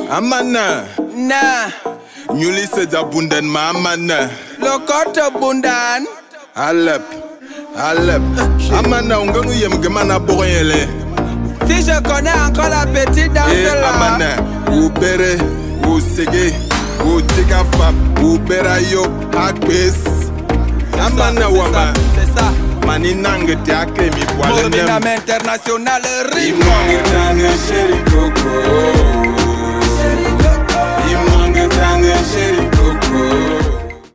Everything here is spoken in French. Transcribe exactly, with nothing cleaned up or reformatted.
Amana Na Nyuli seza bundan ma amana Lokoto bundan Alep Alep Amana unganu yem gemana boyele. Si je connais encore la petite danse Eh là amana Ou bere Ou sege Ou tika fap Ou bera yo Akbes Amana wama C'est ça Mani nange te ake mi poale nem Morbinam international Rimo Imange tange sheri koko Imange tange sheri